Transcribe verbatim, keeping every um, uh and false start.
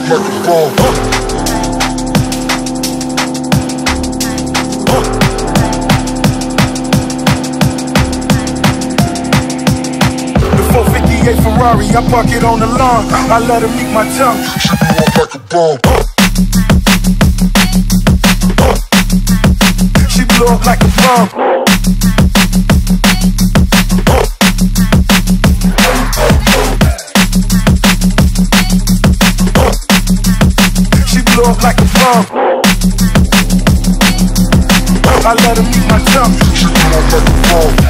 off like a bomb. four fifty-eight Ferrari, I park it on the lawn. I let her meet my tongue. She blew up like a bomb. She blew up like a bomb. She blew up like a bomb. I let her meet my tongue. She blew up like a bomb.